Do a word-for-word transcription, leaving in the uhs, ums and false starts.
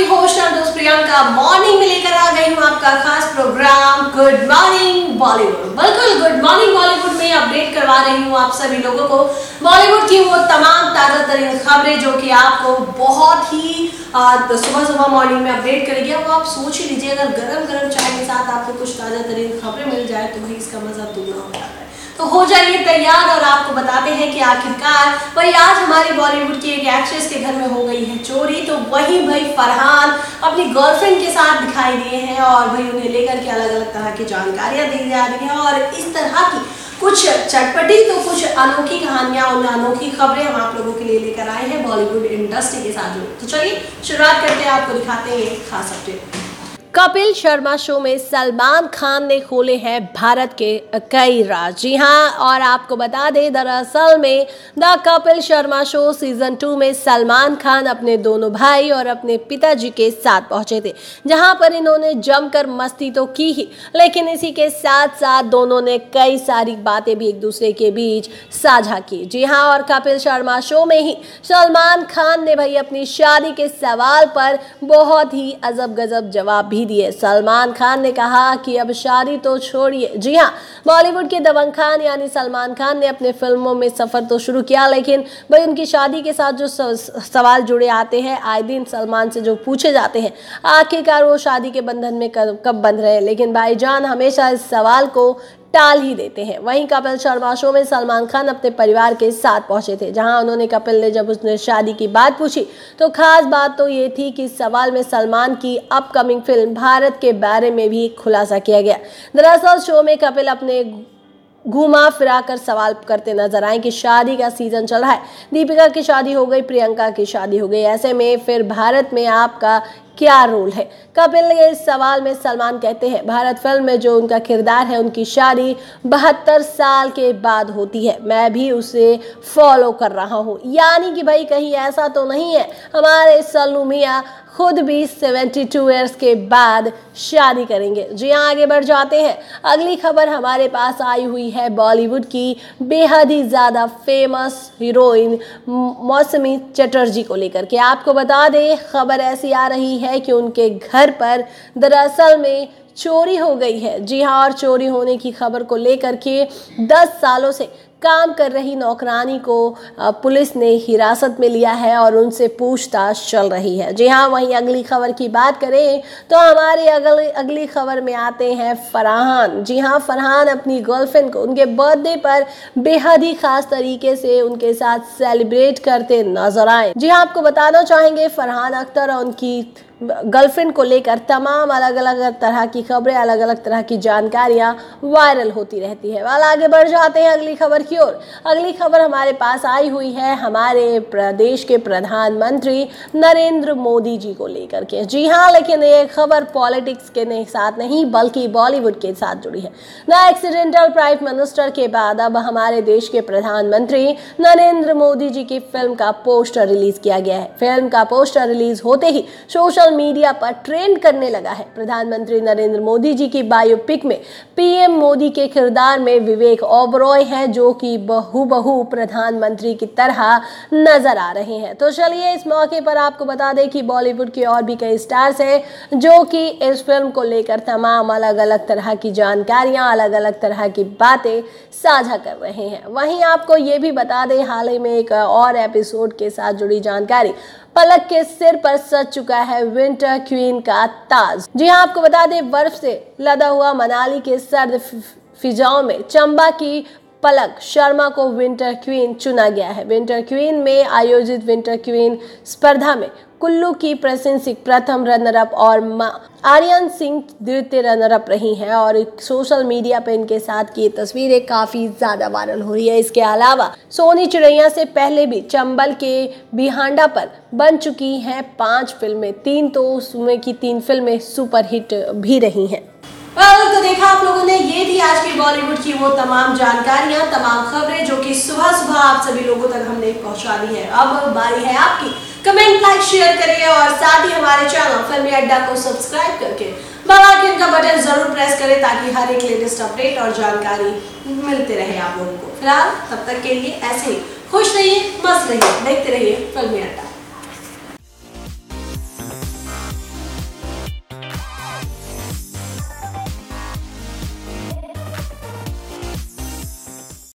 Host और दोस्त Priyanka morning में लेकर आ गई हूँ आपका खास प्रोग्राम गुड मॉर्निंग बॉलीवुड। बिल्कुल गुड मॉर्निंग बॉलीवुड में अपडेट करवा रही हूँ आप सभी लोगों को बॉलीवुड की वो तमाम ताजा तरीन खबरें जो कि आपको बहुत ही सुबह सुबह मॉर्निंग में अपडेट करेगी। वो आप सोच ही लीजिए, अगर गरम गरम चाय के साथ आपको कुछ ताजा तरीन खबरें मिल जाए तो भाई इसका मजा दुगना हो जाता है। तो हो जाइए तैयार और आपको बताते हैं कि आखिरकार भाई आज हमारी बॉलीवुद की एक एक्ट्रेस के घर में हो गई है चोरी। तो वही भाई फरहान अपनी गर्लफ्रेंड के साथ दिखाई दिए हैं और भाई उन्हें लेकर के अलग अलग तरह की जानकारियां दी जा रही हैं और इस तरह की कुछ चटपटी तो कुछ अनोखी कहानियां और अनोखी खबरें हम आप लोगों के लिए लेकर आए हैं बॉलीवुड इंडस्ट्री के साथ जुड़े। तो चलिए शुरुआत करते हैं, आपको दिखाते हैं ये खास अपडेट। कपिल शर्मा शो में सलमान खान ने खोले हैं भारत के कई राज। जी हाँ, और आपको बता दें दरअसल में the Kapil Sharma show season two में सलमान खान अपने दोनों भाई और अपने पिताजी के साथ पहुंचे थे, जहां पर इन्होंने जमकर मस्ती तो की ही, लेकिन इसी के साथ साथ दोनों ने कई सारी बातें भी एक दूसरे के बीच साझा की। जी हाँ, और कपिल शर्मा शो में ही सलमान खान ने भाई अपनी शादी के सवाल पर बहुत ही अजब गजब जवाब भी दिए। सलमान खान ने कहा कि अब शादी तो छोड़िए। जी हाँ, बॉलीवुड के दबंग खान यानी सलमान खान ने अपने फिल्मों में सफर तो शुरू किया, लेकिन भाई उनकी शादी के साथ जो सवाल जुड़े आते हैं आए दिन सलमान से जो पूछे जाते हैं आखिरकार वो शादी के बंधन में कब बंध रहे हैं, लेकिन भाईजान हमेशा इस सवाल को टाल ही देते हैं। वहीं कपिल शर्मा शो में सलमान खान अपने परिवार के साथ पहुंचे थे, जहां उन्होंने कपिल ने जब उसने शादी की बात पूछी तो खास बात तो ये थी कि इस सवाल में सलमान की अपकमिंग फिल्म भारत के बारे में भी खुलासा किया गया। दरअसल शो में कपिल अपने घुमा फिरा कर सवाल करते नजर आए कि शादी का सीजन चल रहा है, दीपिका की शादी हो गई, प्रियंका की शादी हो गई, ऐसे में फिर भारत में आपका क्या रोल है। कपिल के इस सवाल में सलमान कहते हैं भारत फिल्म में जो उनका किरदार है उनकी शादी बहत्तर साल के बाद होती है, मैं भी उसे फॉलो कर रहा हूँ। यानी कि भाई कहीं ऐसा तो नहीं है हमारे सल्लू मियां खुद भी बहत्तर इयर्स के बाद शादी करेंगे। जी हाँ, आगे बढ़ जाते हैं। अगली खबर हमारे पास आई हुई है बॉलीवुड की बेहद ही ज़्यादा फेमस हीरोइन मौसमी चटर्जी को लेकर के। आपको बता दें खबर ऐसी आ रही है कि उनके घर पर दरअसल में चोरी हो गई है। जी हाँ, और चोरी होने की खबर को लेकर के दस सालों से काम कर रही नौकरानी को पुलिस ने हिरासत में लिया है और उनसे पूछताछ चल रही है। जी हाँ, वहीं अगली खबर की बात करें तो हमारी अगली अगली खबर में आते हैं फरहान। जी हाँ, फरहान अपनी गर्लफ्रेंड को उनके बर्थडे पर बेहद ही खास तरीके से उनके साथ सेलिब्रेट करते नजर आए। जी हाँ, आपको बताना चाहेंगे फरहान अख्तर और उनकी गर्लफ्रेंड को लेकर तमाम अलग अलग तरह की खबरें, अलग अलग तरह की जानकारियां वायरल होती रहती है। वाल आगे बढ़ जाते हैं अगली खबर की ओर। अगली खबर हमारे पास आई हुई है हमारे प्रदेश के प्रधानमंत्री नरेंद्र मोदी जी को लेकर के। जी हाँ, लेकिन ये खबर पॉलिटिक्स के साथ नहीं बल्कि बॉलीवुड के साथ जुड़ी है। द एक्सीडेंटल प्राइम मिनिस्टर के बाद अब हमारे देश के प्रधानमंत्री नरेंद्र मोदी जी की फिल्म का पोस्टर रिलीज किया गया है। फिल्म का पोस्टर रिलीज होते ही सोशल मीडिया पर ट्रेंड करने लगा है। प्रधानमंत्री नरेंद्र मोदी जी की बायोपिक में पीएम मोदी के किरदार में विवेक ओबरॉय हैं, जो कि बहुबहू प्रधानमंत्री की तरह नजर आ रहे हैं। तो चलिए इस मौके पर आपको बता दें कि बॉलीवुड के और भी कई स्टार्स हैं जो कि इस फिल्म को लेकर तमाम अलग अलग तरह की जानकारियां, अलग अलग तरह की बातें साझा कर रहे हैं। वहीं आपको ये भी बता दें हाल ही में एक और एपिसोड के साथ जुड़ी जानकारी, पलक के सिर पर सज चुका है विंटर क्वीन का ताज। जी हाँ, आपको बता दें बर्फ से लदा हुआ मनाली के सर्द फिजाओं में चंबा की पलक शर्मा को विंटर क्वीन चुना गया है। विंटर क्वीन में आयोजित विंटर क्वीन स्पर्धा में कुल्लू की प्रशंसी प्रथम रनर अप और आर्यन सिंह द्वितीय रनर अप रही हैं और सोशल मीडिया पर इनके साथ की तस्वीरें काफी ज्यादा वायरल हो रही है। इसके अलावा सोनी चिड़ैया से पहले भी चंबल के बिहांडा पर बन चुकी हैं पांच फिल्में, तीन तो उसमें की तीन फिल्में सुपरहिट भी रही हैं। well, तो देखा आप लोगों ने, ये थी आज की बॉलीवुड की वो तमाम जानकारियां, तमाम खबरें जो कि सुबह सुबह आप सभी लोगों तक हमने पहुंचा दी है। अब बारी है आपकी, कमेंट लाइक शेयर करिए और साथ ही हमारे चैनल फिल्मी अड्डा को सब्सक्राइब करके बेल आइकन का बटन जरूर प्रेस करें ताकि हर एक लेटेस्ट अपडेट और जानकारी मिलते रहे आप लोगों को। फिलहाल तब तक के लिए ऐसे ही खुश रहिए, मस्त रहिए, देखते रहिए फिल्मी अड्डा।